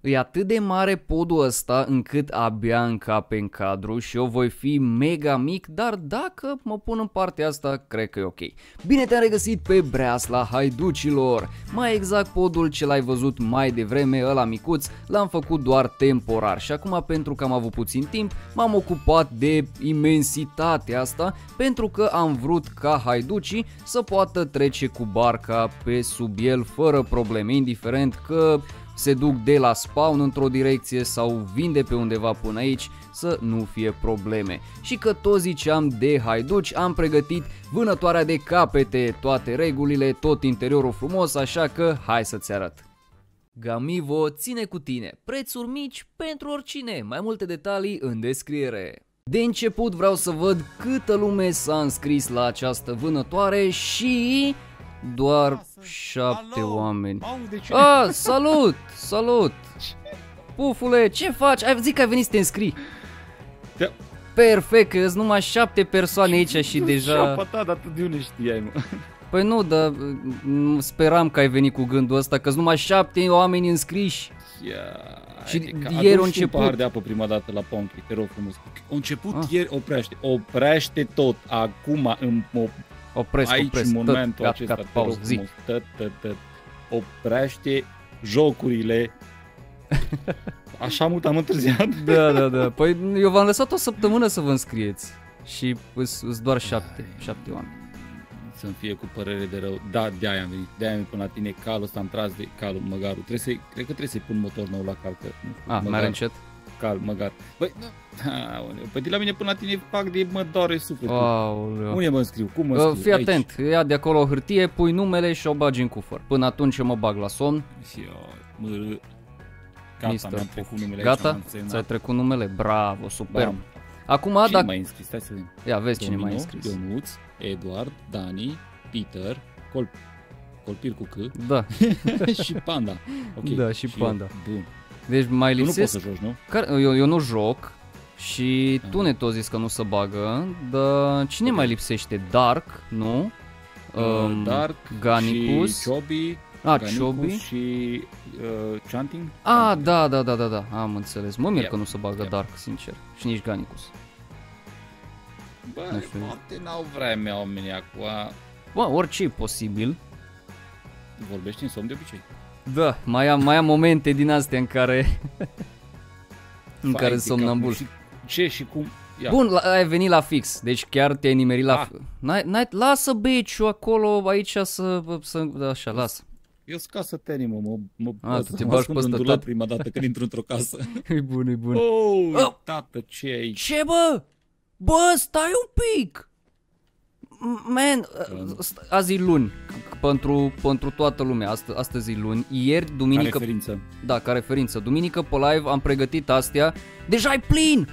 E atât de mare podul ăsta încât abia încape în cadru și eu voi fi mega mic, dar dacă mă pun în partea asta, cred că e ok. Bine te-am regăsit pe Breasla Haiducilor! Mai exact podul ce l-ai văzut mai devreme, ăla micuț, l-am făcut doar temporar și acum pentru că am avut puțin timp, m-am ocupat de imensitatea asta pentru că am vrut ca haiducii să poată trece cu barca pe sub el fără probleme, indiferent că se duc de la spawn într-o direcție sau vin de pe undeva până aici, să nu fie probleme. Și că tot ziceam de haiduci, am pregătit vânătoarea de capete, toate regulile, tot interiorul frumos, așa că hai să-ți arăt. Gamivo ține cu tine, prețuri mici pentru oricine, mai multe detalii în descriere. De început vreau să văd câtă lume s-a înscris la această vânătoare și doar 7 oameni. Ah, salut, salut. Pufule, ce faci? Ai zis că ai venit să te înscrii. Da. Perfect, că sunt numai 7 persoane aici și deja... Da, dar tu de unde știai, mă? Păi nu, dar speram că ai venit cu gândul ăsta, că sunt numai 7 oameni înscriși. Și ieri a început. Un pahar de apă prima dată la Ponchi, te rog frumos. A început ieri, oprește tot, acum Opresc, în momentul acesta, te rog frumos, oprește jocurile. Așa mult am întârziat. Da. Păi eu v-am lăsat o săptămână să vă înscrieți și sunt doar 7 oameni. Să-mi fie cu părere de rău. Da, de-aia am venit. De-aia am venit până la tine. Calul ăsta am tras de calul măgarul. Cred că trebuie să-i pun motor nou la cal. Mai are încet? Cal, măgar. Băi, păi de la mine până la tine fac de mă doare sufletul. Unde mă înscriu? Cum mă înscriu? Fii atent, ia de acolo o hârtie, pui numele și o bagi în cufăr. Până atunci eu mă bag la somn. Gata, mi-am trecut numele. Gata? Ți-ai trecut numele? Bravo, superb. Acum, cine mai înscris? Stai să vedem. Ia, vezi cine mai înscris. Ionuț, Eduard, Dani, Peter, Colpir cu C. Da. Și Panda. Okay. Da, și Panda. Bun. Deci mai lipsesc... Nu poți să joci, nu? Eu nu joc și tu ne tot zis că nu se bagă, dar cine mai lipsește? Dark, nu? Dark, Ganicus. și Chobi. Chobi. Și Chanting. Da, am înțeles. Mă mir că nu se bagă Dark, sincer. Și nici Ganicus. Bă, poate n-au vreme oamenii acum. Bă, orice e posibil. Vorbești în somn de obicei. Da, mai am momente din astea în care care somnambul. Ce și cum? Ia. Bun, ai venit la fix. Deci chiar te-ai nimerit la lasă beciu acolo, aici să așa, lasă. Eu sunt casă teni, mă te bagi pe ăsta tot? Prima dată când intru într-o casă. E bun. Tată, ce e aici? Ce, bă? Bă, stai un pic! Man, azi e luni, pentru toată lumea, astăzi e luni, ieri, duminică... Ca referință. Da, ca referință. Duminică pe live am pregătit astea, deja e plin!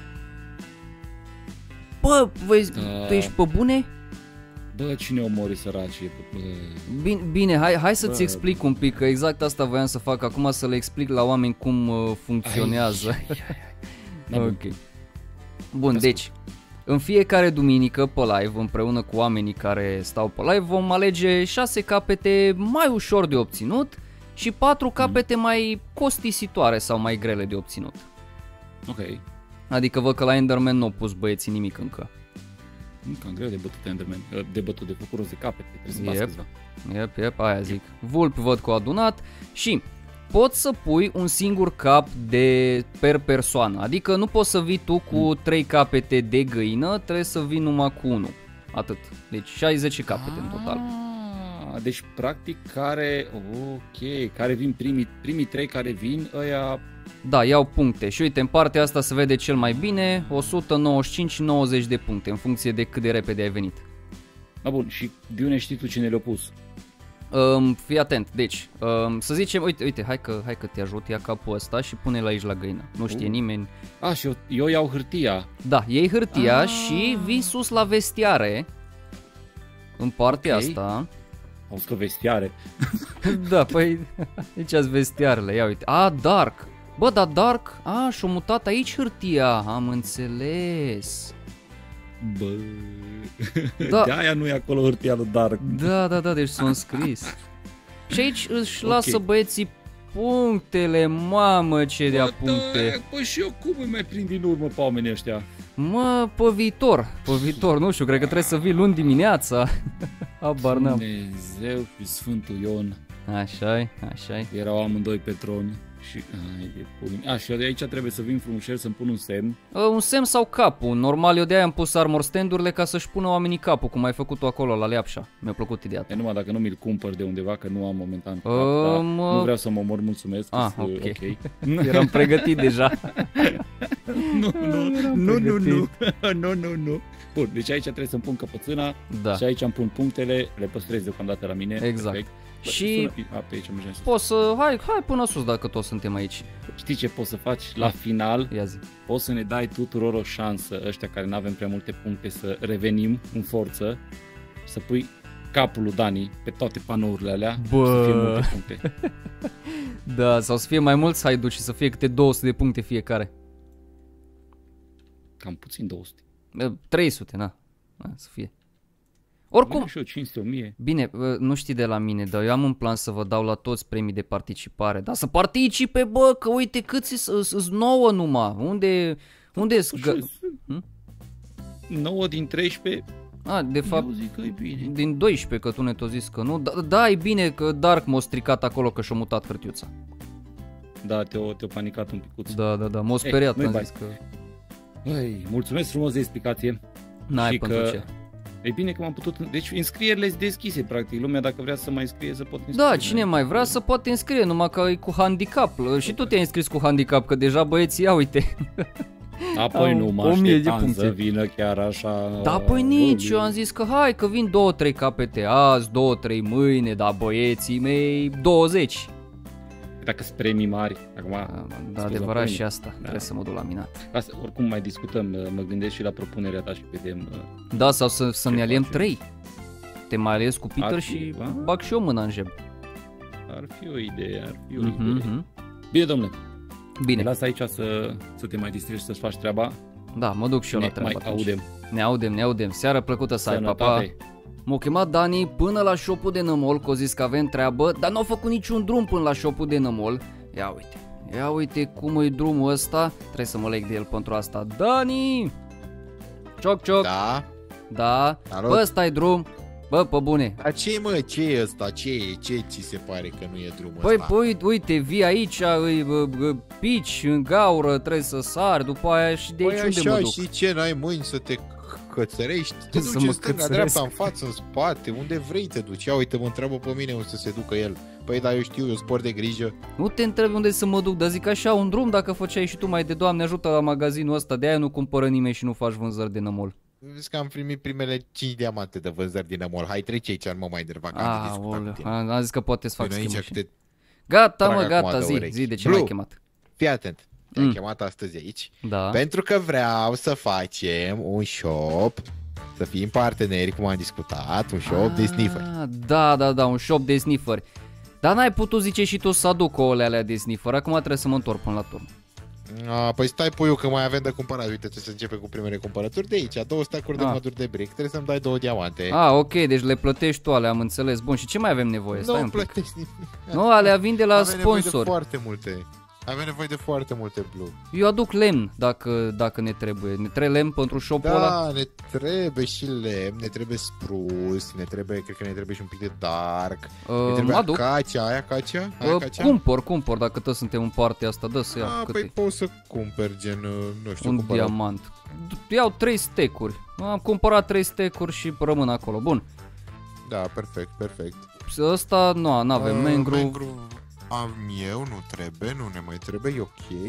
Bă, tu ești pe bune? Bă, cine omori săracii? Bine, hai să-ți explic un pic, că exact asta voiam să fac acum, să le explic la oameni cum funcționează. Ok. Bun, deci... În fiecare duminică pe live, împreună cu oamenii care stau pe live, vom alege 6 capete mai ușor de obținut și 4 capete mai costisitoare sau mai grele de obținut. Ok. Adică văd că la Enderman nu au pus băieții nimic încă. Cam greu de bătut Enderman, de făcut rost de capete, trebuie să bați Yep, aia zic. Vulpi văd că au adunat și... Poți să pui un singur cap per persoană, adică nu poți să vii tu cu 3 capete de găină, trebuie să vii numai cu 1, atât, deci 60 capete în total. Deci practic care vin primii 3 care vin, ăia... Da, iau puncte și uite, în partea asta se vede cel mai bine, 195-90 de puncte, în funcție de cât de repede ai venit. Bun, și de unde știi tu cine le-a pus? Fii atent, deci, să zicem, uite, hai că te ajut, ia capul ăsta și pune-l aici la găină, nu știe nimeni. Și eu iau hârtia. Da, iei hârtia și vii sus la vestiare, în partea asta. Auzi că vestiare. Da, păi, aici-s vestiarele, ia uite, Dark, bă, dar Dark, și-o mutat aici hârtia, am înțeles. Bă, de-aia nu e acolo hârtia lui Dark. Da, deci s-o înscris. Și aici își lasă băieții punctele, mamă, ce dea puncte. Păi și eu cum îi mai prind din urmă pe oamenii ăștia? Mă, pe viitor, nu știu, cred că trebuie să vii luni dimineața. Habar n-am. Dumnezeu și Sfântul Ion. Așa-i. Erau amândoi pe tron. Și, și eu de aici trebuie să vin frumușel să-mi pun un semn. Un semn sau capul. Normal eu de-aia am pus armor stand-urile ca să-și pună oamenii capul, cum ai făcut tu acolo la Leapșa. Mi-a plăcut ideea ta. Numai dacă nu mi-l cumpăr de undeva, că nu am momentan cap, nu vreau să mă omor, mulțumesc. Ok. Eram pregătit deja. Nu. Bun, deci aici trebuie să-mi pun căpățâna și aici îmi pun punctele, le păstrez deocamdată la mine. Exact. Perfect. Și pe aici poți să, hai până sus dacă toți suntem aici. Știi ce poți să faci? La final Ia zi. poți să ne dai tuturor o șansă, ăștia care nu avem prea multe puncte, să revenim în forță, să pui capul lui Dani pe toate panourile alea. Să fie multe puncte. Da, sau să fie mai mulți haiduci și să fie câte 200 de puncte fiecare. Cam puțin 200. 300, na să fie. Oricum, și eu 500, 1000. Bine, nu știi de la mine, dar eu am un plan să vă dau la toți premii de participare. Dar să participe, bă, că uite câți sunt 9 numai. Unde-s? 9 din 13. De fapt, eu zic că e bine. Din 12, că tu ne-ai zis că nu. Da, e bine că Dark m-a stricat acolo că și-a mutat hârtiuța. Da, te-o panicat un picuț. Da, m-a speriat, am zis că... Băi, mulțumesc frumos de explicație. N-ai pentru ce. E bine că m-am putut... Deci înscrierile sunt deschise, practic. Lumea, dacă vrea să mai înscrie, să pot înscrie. Da, cine mai vrea să poate înscrie, numai că e cu handicap. Și tu te-ai înscris cu handicap, că deja băieții, ia uite. Apoi nu mă așteptam să vină chiar așa... Da, păi nici, eu am zis că hai, că vin 2-3 capete azi, 2-3 mâine, dar băieții mei 20. Dacă sunt premii mari, acum... Da, adevărat și asta, trebuie să mă duc la minat. Asta, oricum mai discutăm, mă gândesc și la propunerea ta și vedem... Da, sau să ne aliem 3. Te mai aliezi cu Peter și bag și eu mâna în jeb. Ar fi o idee, Bine, domnule. Bine. Te las aici să te mai distrezi, să-ți faci treaba. Da, mă duc și eu la treaba. Ne audem. Seară plăcută să ai, papa. M-a chemat Dani până la shop-ul de nămol, că o zis că avem treabă, dar n-au făcut niciun drum până la shop-ul de nămol. Ia uite cum e drumul ăsta, trebuie să mă leg de el pentru asta. Dani! Cioc. Da. Bă, ăsta e drum. Bă, pe bune. Dar ce e ăsta? Ce ți se pare că nu e drumul ăsta? Păi, uite, vii aici, pici în gaură, trebuie să sari, după aia și de aici unde mă duc? Și ce, n-ai mâini să te cățărești? Te duci în stânga, dreapta, în față, în spate, unde vrei te duci. Ia uite, mă întreabă pe mine unde să se ducă el. Păi da, eu știu, eu sport de grijă. Nu te întrebi unde să mă duc, dar zic așa, un drum dacă făceai și tu mai de Doamne ajută la magazinul ăsta, de aia nu cumpără nimeni și nu faci vânzări de nămol. Zic că am primit primele 5 diamante de vânzări din nămol. Hai, trece aici, nu mă mai enerva, că am discutat cu tine. Am zis că poate să fac schimbul. Gata, zi de ce m-ai chemat. Fii atent, te-am chemat astăzi aici, pentru că vreau să facem un shop, să fim parteneri, cum am discutat, un shop de snifferi. Da, un shop de snifferi. Dar n-ai putut zice și tu să aduc ouăle alea de sniffer, acum trebuie să mă întorc până la turn. Păi stai puiu că mai avem de cumpărat, uite, trebuie să începem cu primele cumpărături de aici, 2 stacuri de măduri de brick, trebuie să-mi dai 2 diamante. Ok, deci le plătești tu alea, am înțeles. Bun, și ce mai avem nevoie? Nu plătești nimic. Nu, alea vin de la sponsor. Avem nevoie de foarte multe. Avem nevoie de foarte multe blue. Eu aduc lemn dacă ne trebuie. Ne trebuie lemn pentru shop-ul ăla? Da, ne trebuie și lemn, ne trebuie spruce, cred că ne trebuie și un pic de dark. Ne trebuie acacia, ai acacia? Cumpăr, dacă toți suntem în partea asta, dă să ia. Păi poți să cumperi gen, nu știu, un diamant. Iau 3 stack-uri. Am cumpărat 3 stack-uri și rămân acolo. Bun. Da, perfect. Ăsta nu avem mangrove. Am eu, nu trebuie, nu ne mai trebuie, e ok.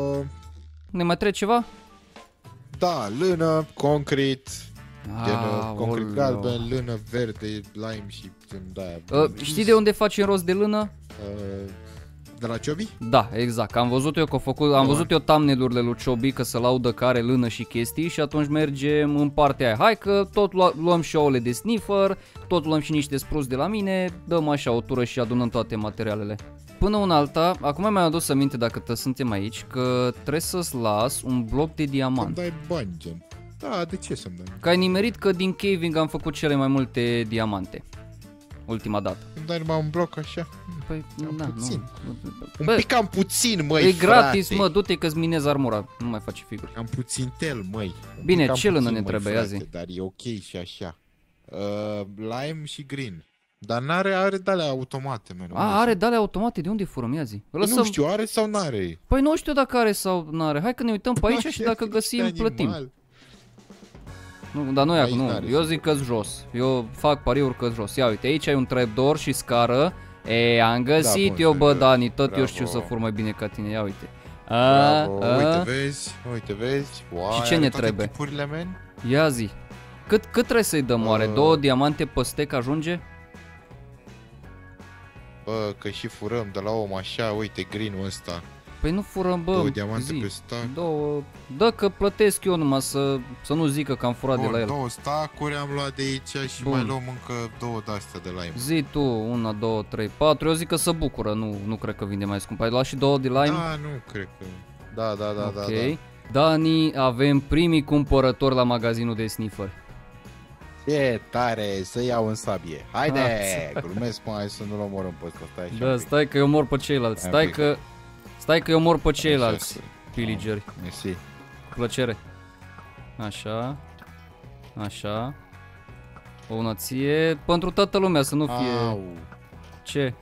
Ne mai trebuie ceva? Da, lână, concret, concret galben, lână verde, lime și de-aia. Știi de unde facem rost de lână? De la Ciobi? Da, exact. Am văzut eu thumbnail-urile lui Ciobi că se laudă că are lână și chestii și atunci mergem în partea aia. Hai că tot luăm și ouăle de sniffer, tot luăm și niște spruce de la mine, dăm așa o tură și adunăm toate materialele. Până una alta, acum mi-am adus aminte dacă suntem aici că trebuie să-ți las un bloc de diamant. Să-mi dai bani, gen. Da, de ce să-mi dai? Că ai nimerit că din caving am făcut cele mai multe diamante. ultima dată. Dar numai un bloc așa. Păi, da, puțin. nu. Un pic cam puțin, măi, E gratis, frate. mă, du-te că-ți minezi armura, nu mai faci figuri. Am puțin tel, măi. Bine, ce lână ne trebuie, frate, azi? dar e ok și așa. Lime și green. Dar are de-alea automate, mă. Are de-alea automate, de unde furăm, ia zi? Nu știu, are sau n-are? Păi nu știu dacă are sau n-are, hai că ne uităm pe aici și dacă găsim, plătim. Nu, dar nu, eu zic că-s jos, eu fac pariuri că-s jos. Ia uite, aici ai un trapdoor și scară. Am găsit eu, bă, Dani, tot eu știu să fur mai bine ca tine, ia uite. Uite, vezi. Wow, și ce ne trebuie? Tipurile, man? Ia zi. Cât trebuie să-i dăm oare? 2 diamante pe stack ajunge? Bă, că și furăm de la om așa, uite, green-ul ăsta. Păi nu furăm, bă, 2 diamante pe stack. Dă că plătesc eu numai să nu zică că am furat de la el. 2 stack-uri am luat de aici și mai luăm încă 2 de-astea de lime. Zi tu, 1, 2, 3, 4, eu zic că se bucură, nu cred că vinde mai scump. Ai luat și 2 de lime? Da, nu cred că... Da. Ok. Dani, avem primii cumpărători la magazinul de sniffer. Ce tare, să iau în sabie. Haide, glumesc, mai să nu-l omorâm pe ăsta. Stai așa. Da, stai că eu mor pe ceilalți. Stai că eu mor pe ceilalți pillageri. Mersi. Cu plăcere. Așa. O una ție, pentru toată lumea, să nu fie... Ce?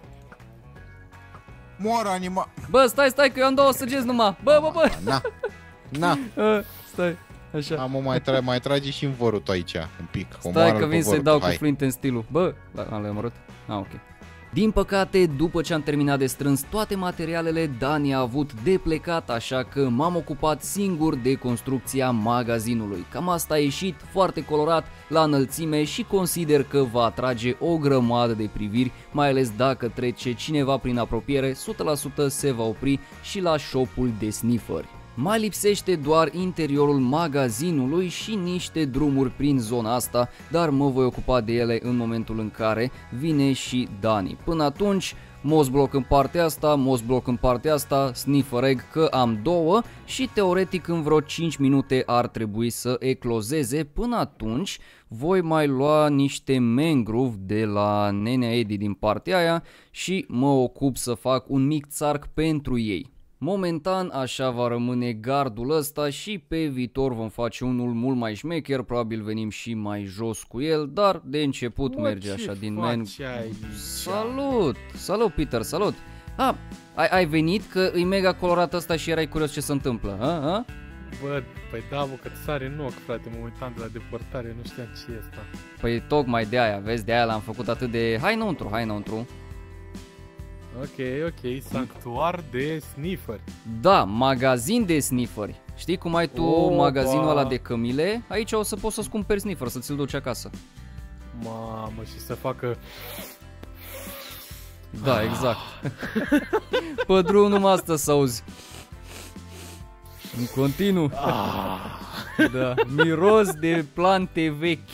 Moară anima... Bă, stai că eu am 2 săgeți numai. Bă. Na. Stai, așa. Mai trage și învărul tu aici, un pic. Stai că vin să-i dau cu flint în stilul. Bă, l-am omorât? Ok. Din păcate, după ce am terminat de strâns toate materialele, Dani a avut de plecat, așa că m-am ocupat singur de construcția magazinului. Cam asta a ieșit, foarte colorat, la înălțime și consider că va atrage o grămadă de priviri, mai ales dacă trece cineva prin apropiere, 100% se va opri și la shop-ul de snifferi. Mai lipsește doar interiorul magazinului și niște drumuri prin zona asta, dar mă voi ocupa de ele în momentul în care vine și Dani. Până atunci, Mossblock în partea asta, Mossblock în partea asta, Sniffer Egg că am 2 și teoretic în vreo 5 minute ar trebui să eclozeze. Până atunci voi mai lua niște mangrove de la nenea Edi din partea aia și mă ocup să fac un mic țarc pentru ei. Momentan așa va rămâne gardul ăsta și pe viitor vom face unul mult mai șmecher, probabil venim și mai jos cu el, dar de început merge așa din mangrove. Salut Peter, salut! Ai venit că e mega colorat ăsta și erai curios ce se întâmplă, a? Bă, păi da, bă, că sare în ochi, frate, mă uitam de la depărtare, nu știam ce e asta. Păi tocmai de aia, vezi, de aia l-am făcut atât de... Hai înăuntru. Ok, sanctuar de snifferi. Da, magazin de snifferi. Știi cum ai tu magazinul ăla de cămile? Aici o să poți să-ți cumperi sniffer, să ți-l duci acasă. Mamă, și să facă... Da, exact. Pe drum numai asta să auzi. În continuu. Da, miros de plante vechi.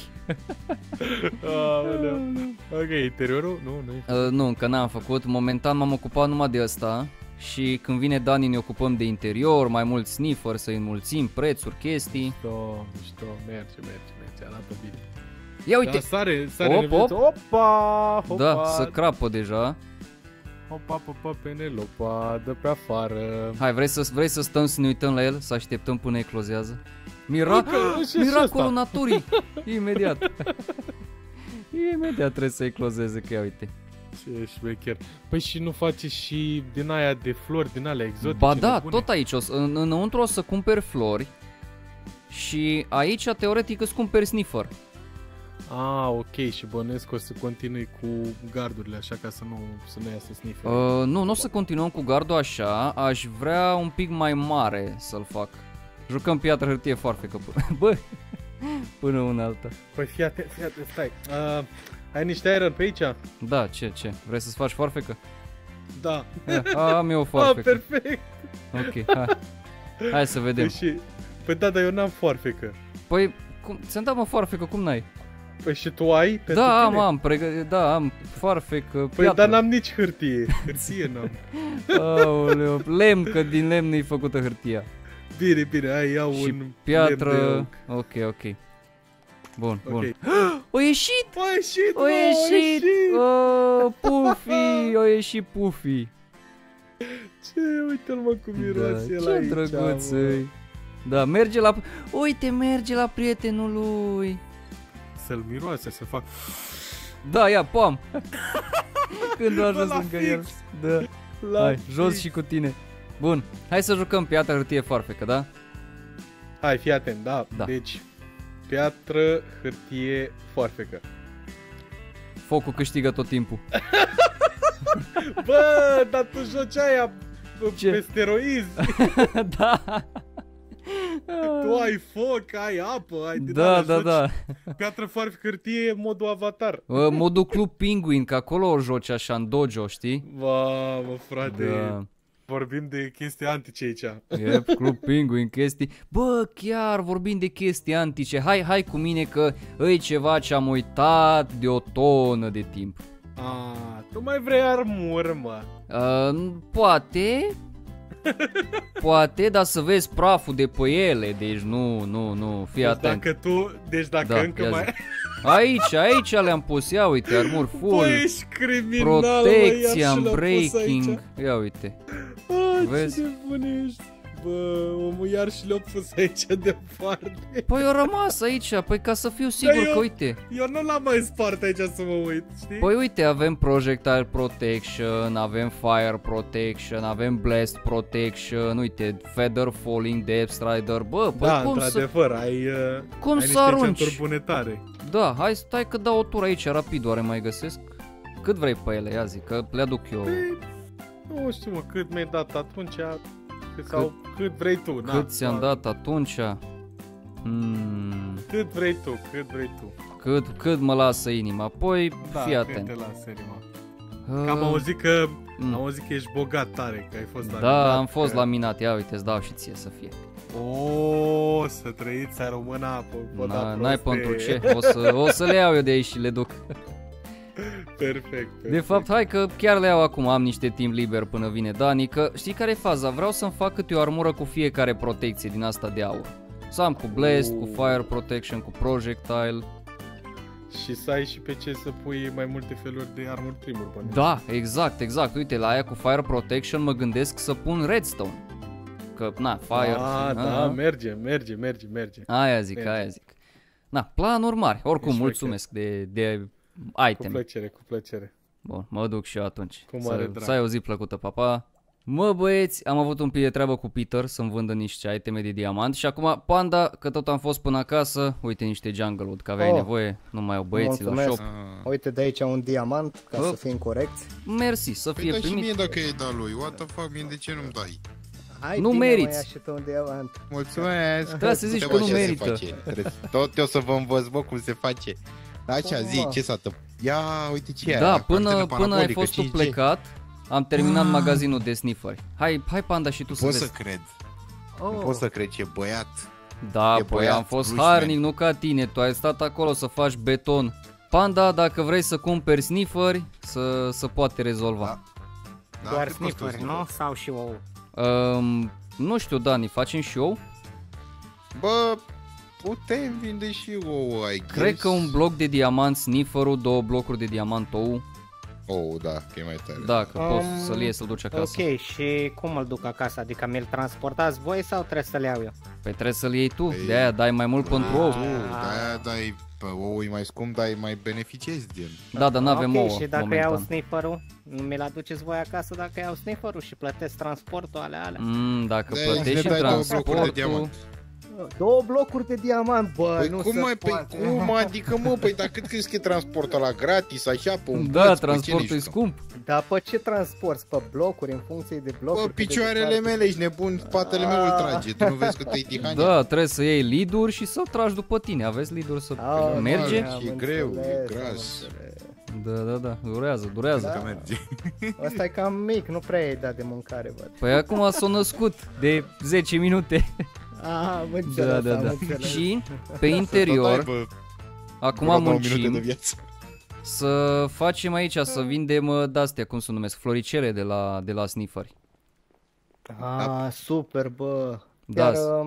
Ok, interiorul? Nu, încă n-am făcut. Momentan m-am ocupat numai de asta. Și când vine Dani ne ocupăm de interior, mai mult sniffer, să-i înmulțim, prețuri, chestii. Mișto, merge, arată bine. Ia uite! Da, sare Opa! Da, să crapă deja. Opa, Penelopa, dă pe afară. Hai, vrei să stăm să ne uităm la el, să așteptăm până eclozează? Miracolul naturii! Imediat trebuie să eclozeze, că ia uite. Ce șmecher. Păi și nu faci și din aia de flori, din alea exotice? Ba da, nebune? Tot aici, înăuntru o să cumperi flori. Și aici, teoretic, îți cumperi sniffer. Ok, și bănuiesc că o să continui cu gardurile așa ca să nu iasă sniffer. Nu o să continuăm cu gardul așa. Aș vrea un pic mai mare să-l fac. Jucăm piatră, hârtie, foarfecă. Bă, până una alta. Păi fii atent, stai. Ai niște iron pe aici? Da, ce? Vrei să-ți faci foarfecă? Da. Am eu o foarfecă. Perfect. Ok, hai să vedem. Păi da, dar eu n-am foarfecă. Păi, ți-am dat foarfecă, cum n-ai? Păi și tu ai? Da, am foarfecă, Păi dar n-am nici hârtie. Hârtie n-am. Aoleu, lemn, că din lemn e făcută hârtia. Bine, hai, iau și un piatră. Ok. Bun, bun. Ok. O ieșit! A ieșit, O ieșit! Oh, Puffy! O ieșit Puffy! Ce? Uite-l mă cum miroase el Ce aici, drăguț mă. îi. Da, merge la... Uite, merge la prietenul lui. Să-l miroase, să fac... Da, ia, pom! Când a ajuns la lângă fix. el. Da. Hai, jos și cu tine. Bun, hai să jucăm piatra, hârtie, foarfecă, da? Hai, fii atent, da. Da. Deci, piatră, hârtie, foarfecă. Focul câștigă tot timpul. Bă, dar tu joci aia Ce? pe steroizi. Da. Tu ai foc, ai apă, ai... Da, da, joci da. Piatră, foarfecă, hârtie, modul avatar. Modul Club Penguin, că acolo o joci așa în dojo, știi? Mamă, frate, Da. vorbim de chestii antice aici. Yep, Club Penguin, chestii. Bă, chiar vorbim de chestii antice. Hai cu mine că e ceva ce am uitat de o tonă de timp. Tu mai vrei armură, mă. Poate. Poate, dar să vezi praful de pe ele. Deci nu, fii atent. Deci dacă Da, încă ia mai... zi. Aici le-am pus, ia uite, armur full. Bă, ești criminal, Protecția, mă, breaking. Ia uite. Vezi? Ce nebun ești. Bă, omul iar și le-a pus aici departe. Păi eu rămas aici, păi ca să fiu sigur că uite. Eu nu l-am mai spart aici să mă uit, știi? Păi uite, avem projectile protection, avem fire protection, avem blast protection, uite, feather falling, depth strider. Bă, păi da, cum într-adevăr, ai cum ai să arunci? niște centuri bunetare. Da, hai stai că dau o tură aici rapid, oare mai găsesc? Cât vrei pe ele, ia zi, că le aduc eu. Nu știu, mă, cât mi-ai dat atunci, sau cât vrei tu. Cât ți-am dat atunci? Cât vrei tu. Cât mă lasă inima, apoi fii cât atent. te lasă inima. Că am auzit că ești bogat tare, că ai fost la Da, minat, am fost că... la minat, ia uite, îți dau și ție să fie. O, să trăiți a româna, N-ai pentru ce, o să le iau eu de aici și le duc. Perfect. De fapt, hai că chiar le iau acum, am niște timp liber până vine Dani, că știi care e faza? Vreau să-mi fac câte o armură cu fiecare protecție din asta de aur. Să am cu blast, cu fire protection, cu projectile. Și să ai și pe ce să pui mai multe feluri de armor trimuri. Da, exact. Uite, la aia cu fire protection mă gândesc să pun redstone. Că, na, fire... Da, merge. Aia zic. Na, planuri mari. Oricum, Ești mulțumesc de item. Cu plăcere. Bun, mă duc și eu atunci. Cu mare drag. Să ai o zi plăcută, papa. Mă, băieți, am avut un pic de treabă cu Peter să-mi vândă niște iteme de diamant și acum Panda, că tot am fost până acasă, uite niște jungle wood, că aveai nevoie, nu mai au băieții la shop. Uite de aici un diamant, ca să fim corecți. Mersi, să fie Păi da și primit. mie dacă e da lui, what the fuck, mie de ce nu-mi dai? Hai, Nu bine, meriți. Mă, ia și tu un diamant. Mulțumesc! Trebuie să zici Uite, că bă, nu ce se merită. face. Tot eu să vă învăț, bă, cum se face. Așa, Cum, zi, mă? ce s-a întâmplat? Ia, uite ce e Da, aia, până antenă ai parabolică, fost tu 5G. plecat, am terminat magazinul de snifferi. Hai Panda și tu să Pot vezi. să cred, Oh. nu pot să cred ce băiat. Da, E păi băiat, am fost Bruce harnic, nu ca tine, tu ai stat acolo să faci beton. Panda, dacă vrei să cumperi snifferi, să poate rezolva. Da, Doar cât costă snifferi, sniffer? nu? Sau și ouă? Nu știu, Dani, facem show? Bă, putem vinde și ouă, I guess. Cred că un bloc de diamant snifferul, 2 blocuri de diamant ou. Oh, da, că e mai tare. Da, că poți să-l iei să-l duci acasă. Ok, și cum îl duc acasă? Adică mi-l transportați voi sau trebuie să-l iau eu? Păi trebuie să-l iei tu, Păi- de-aia dai mai mult pentru ou. Tu, de-aia dai, pe ouă e mai scump, dar mai beneficiezi din. Da, dar n-avem ok, ouă și dacă momentan. iau snifferul, mi-l aduceți voi acasă dacă iau snifferul și plătesc transportul alea? Dacă De-aia plătești ne și dai 2 blocuri de transportul... diamant. 2 blocuri de diamant, bă, Păi nu cum se mai, poate. păi cum, adică mă, păi dar cât crezi că e transportul la gratis, așa, pe un Da, plăț, pe transportul ce e nici scump. Dar pe ce transporti? Pe blocuri, în funcție de blocuri? Bă, picioarele mele, ești nebun, spatele meu îl trage, tu nu vezi că te-ai tihania? Da, trebuie să iei lead-uri și să tragi după tine. Aveți lead-uri să merge? da. E greu, e gras. Da, durează. Că merge. Ăsta e cam mic, nu prea ai dat de mâncare, văd. Păi acum s-a născut de 10 minute. Am înțeles, am înțeles. Și pe interior, Tot acum aibă 2 minute de muncim viață. să facem aici, să vindem de-astea, cum se numesc, floricele de la snifferi. Ah, super, bă. Da. Chiar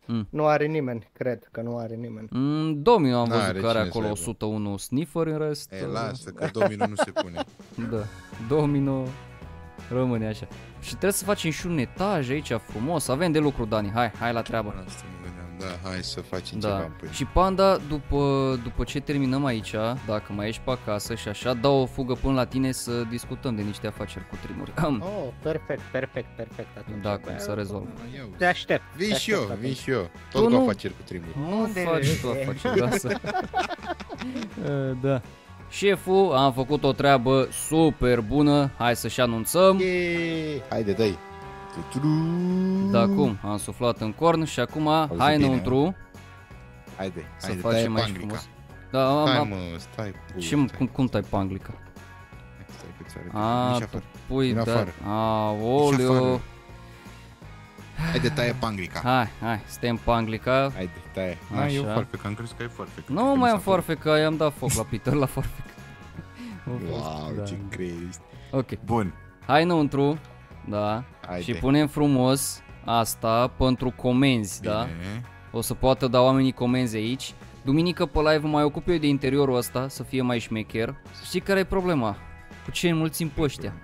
Nu are nimeni, cred că nu are nimeni. Domino am văzut N-are că are cine acolo să aibă. 101 sniffer, în rest... E, lasă că Domino nu se pune. Da, Domino rămâne așa. Și trebuie să facem și un etaj aici frumos. Avem de lucru, Dani, hai la treabă. Asta mă gândeam. Da, hai să facem Da. ceva în pâine. Și Panda, după ce terminăm aici, dacă mai ești pe acasă și așa, dau o fugă până la tine să discutăm de niște afaceri cu trimuri. Oh, perfect atunci. Da, cum să rezolv. Te aștept. Vin și eu, vin și eu. Tu Tot cu nu- afaceri cu trimuri. Nu Unde faci tu e? afaceri, lasă. Da. Șeful, am făcut o treabă super bună, hai să-și anunțăm. Haide, dai. Da, cum? Am suflat în corn și acum hai bine, înăuntru Haide, să haide, facem taie mai panglica. frumos. Da, Stai mă, stai. și cum tai panglica? Stai că ți arăt. A, Nici tu afară. pui, Din da. afară. Aoleu. afară. Haide, taie panglica. Hai, stem panglica. Haide, taie. Așa. Ai, eu farfecă, am crezut că ai farfecă. Nu mai am forfeca, i-am dat foc la Peter la forfecă. Wow, Da. ce crezi. Ok, Bun, hai înăuntru, da, haide. și punem frumos asta pentru comenzi, da? Bine. O să poată da oamenii comenzi aici. Duminică pe live mai ocup eu de interiorul ăsta, să fie mai șmecher. Știi care e problema? Cu ce înmulțim pe ăștia?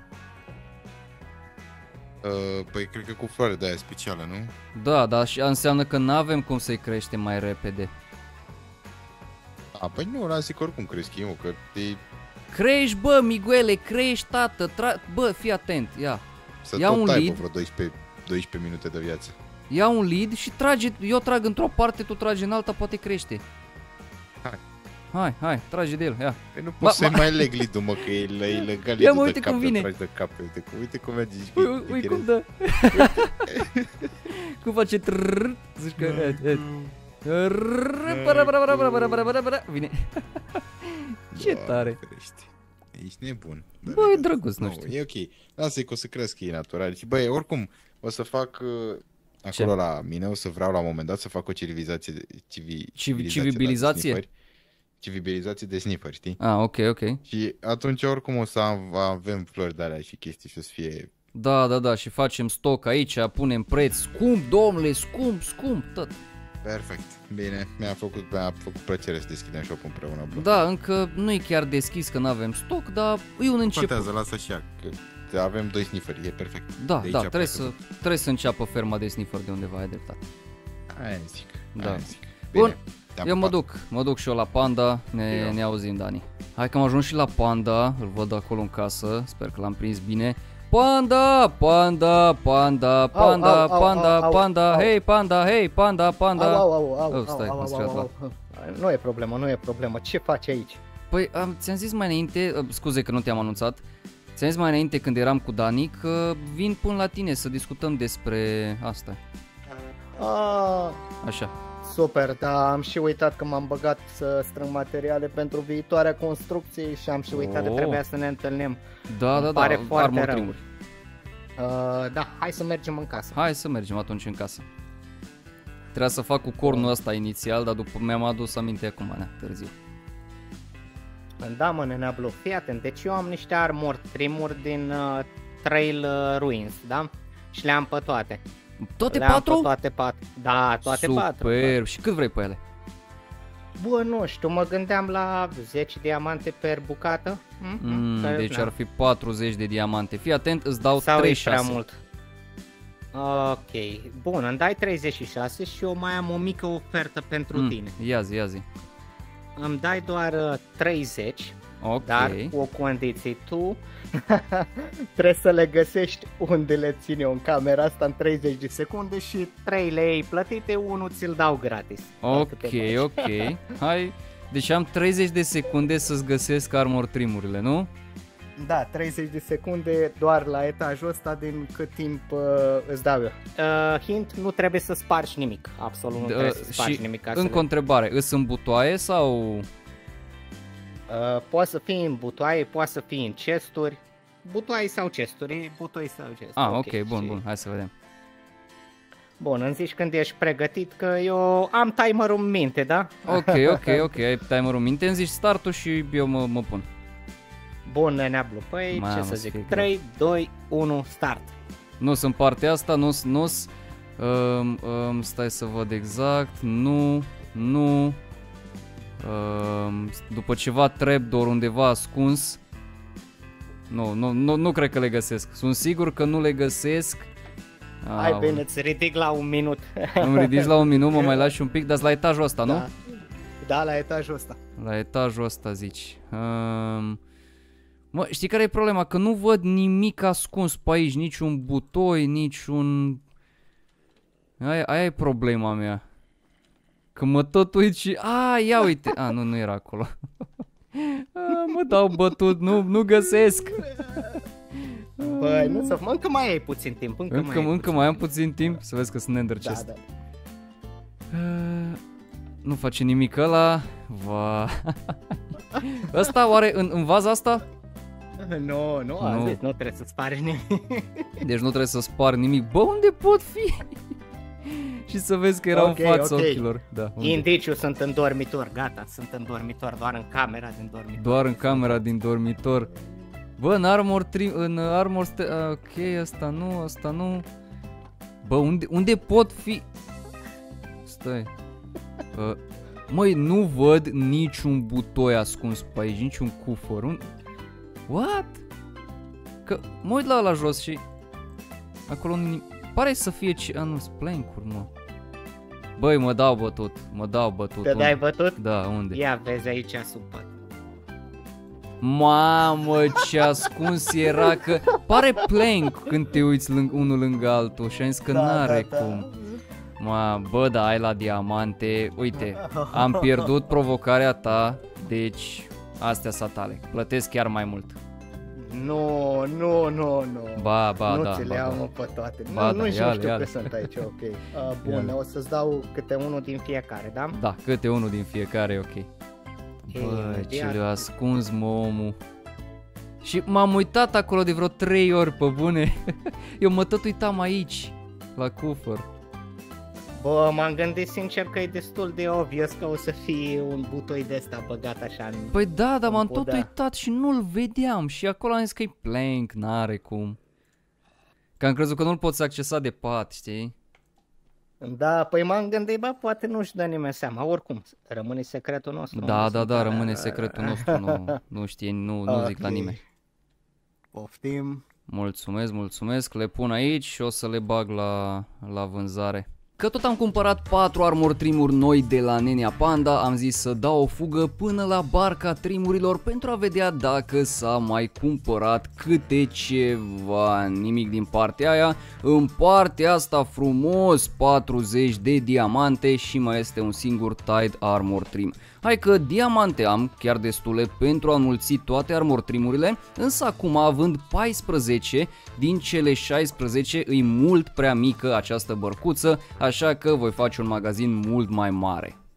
Păi cred că cu floare de aia specială, nu? Da, dar și înseamnă că n-avem cum să-i creștem mai repede. Păi nu, lasă că oricum cresc eu, că te... Crești, bă, Miguele, crești, tată, bă, fii atent, ia. Să Ia tot un tai lead. pe vreo 12 minute de viață. Ia un lead și trage, eu trag într-o parte, tu tragi în alta, poate crește. Hai, trage de el, ia. Păi nu poți să mai leg lead-ul, mă, că e ilegal. Ia mă, de uite cap, cum de vine. tragi de cap, uite cum merge. Ui, cum dă. Cum face trrrr, zici că... Vine. Ce tare. Ești nebun. Bă, e drăguț, nu știu. E ok. Lasă-i că o să cresc ei natural. Și băi, oricum, o să fac... Acolo la mine o să vreau la un moment dat să fac o civilizație Civibilizație? Civibilizație de sniffer, știi? Ok. Și atunci oricum o să avem flori de alea și chestii și o să fie... Da, și facem stoc aici, punem preț scump, domnule, scump, tot. Perfect. Bine, mi-a făcut plăcere să deschidem shop împreună. Bro. Da, încă nu e chiar deschis că n-avem stoc, dar e un început. Contează, lasă așa, că avem 2 snifferi, e perfect. Da, De aici trebuie să înceapă ferma de sniffer de undeva, ai dreptate. Aia zic. Da. Bine, Bun, te-am eu pupat. mă duc și eu la Panda, ne auzim, Dani. Hai că am ajuns și la Panda, îl văd acolo în casă, sper că l-am prins bine. Panda, hei Panda. Au. Nu e problemă, ce faci aici? Păi, ți-am zis mai înainte, scuze că nu te-am anunțat, ți-am zis mai înainte când eram cu Dani că vin până la tine să discutăm despre asta. Așa. Super, dar am și uitat că m-am băgat să strâng materiale pentru viitoarea construcție și am și uitat că trebuia să ne întâlnim. Da, Pare foarte rău. Trimuri. Da, hai să mergem în casă. Hai să mergem atunci în casă. Trebuia să fac cu cornul ăsta inițial, dar după mi-am adus aminte acum, târziu. Da, mă, Neneablu, fii atent, deci eu am niște armor trimuri din Trail Ruins, da? Și le-am pe toate. Toate 4? Toate 4. Da, toate 4. Super, și cât vrei pe ele? Bă, nu știu, mă gândeam la 10 diamante per bucată. Deci ar fi 40 de diamante. Fii atent, îți dau sau 36. prea mult. Ok, bun, îmi dai 36 și eu mai am o mică ofertă pentru tine. Ia zi. Îmi dai doar 30, ok. Dar cu o condiție, tu trebuie să le găsești unde le țin eu în camera asta în 30 de secunde și 3 lei plătite, 1 ți-l dau gratis. Ok. Hai, deci am 30 de secunde să-ți găsesc armor trimurile, nu? Da, 30 de secunde doar la etajul ăsta din cât timp îți dau eu. Hint, nu trebuie să spargi nimic, absolut nu trebuie să spargi nimic. Încă o întrebare, îs în butoaie sau... Poate să fie în butoaie, poate să fie în chesturi, butoaie sau chesturi, Ok, bun, hai să vedem. Bun, îmi zici când ești pregătit că eu am timerul în minte, da? Ok, ai timerul în minte, îmi zici startul și eu mă pun. Bun, Neneablu, păi ce să zic, 3, 2, 1, start. Nu sunt partea asta, nu-s Stai să văd exact. Nu. După ceva trapdoor undeva ascuns. Nu cred că le găsesc. Sunt sigur că nu le găsesc. Hai bine, îți ridic la 1 minut. Îmi ridici la 1 minut, mă mai lași un pic, dar la etajul ăsta, nu? Da, la etajul ăsta. La etajul ăsta zici. Mă, știi care e problema? Că nu văd nimic ascuns pe aici, niciun butoi, niciun... Aia e problema mea. Că mă tot uit și... Ia uite! Nu era acolo. Mă dau bătut, nu găsesc. Băi, nu să... Încă mai ai puțin timp, încă mai am puțin timp. Să vezi că sunt Ender Chest. Da. Nu face nimic ăla. Ăsta oare în vaza asta? Nu, nu trebuie să spari nimic. Deci nu trebuie să spar nimic. Bă, unde pot fi? Și să vezi că erau în fața ochilor. Da, indiciu, sunt în dormitor, gata, sunt în dormitor, doar în camera din dormitor. Doar în camera din dormitor. Bă, în armor ok, asta nu. Bă, unde pot fi? Stai. Măi, nu văd niciun butoi ascuns pe aici, niciun cufăr. What? Că mă uit la ăla jos și acolo pare să fie nu-s plank-uri, mă. Băi, mă dau bătut. Te dai bătut? Da, unde? Ia vezi aici sub pat. Mamă, ce ascuns era, că pare plank când te uiți unul lângă altul și am zis că n-are cum. Bă, da, ai la diamante. Uite, am pierdut provocarea ta, deci astea sunt tale. Plătesc chiar mai mult. Nu. Ba, nu da. Nu ți le iau pe toate. Nu știu că sunt aici, ok. Bun, o să-ți dau câte unul din fiecare, da? Da, câte unul din fiecare, ok. Bă, ce le-a ascuns, mă, omul. Și m-am uitat acolo de vreo 3 ori, pe bune. Eu mă tot uitam aici, la cufăr. Bă, m-am gândit sincer că e destul de obvious că o să fie un butoi de ăsta băgat așa în... Păi da, dar m-am tot uitat și nu-l vedeam și acolo am zis că e plank, n-are cum. Că am crezut că nu-l poți accesa de pat, știi? Da, păi m-am gândit, bă, poate nu-și dă nimeni seama, oricum, rămâne secretul nostru. Da, rămâne secretul nostru, nu știe, nu zic la nimeni. Poftim. Mulțumesc, le pun aici și o să le bag la vânzare. Că tot am cumpărat 4 armor trimuri noi de la Nenea Panda, am zis să dau o fugă până la barca trimurilor pentru a vedea dacă s-a mai cumpărat câte ceva. Nimic din partea aia. În partea asta frumos 40 de diamante și mai este un singur Tide Armor Trim. Hai că diamante am chiar destule pentru a înmulți toate armor trimurile, însă acum având 14 din cele 16 îi mult prea mică această bărcuță, așa că voi face un magazin mult mai mare.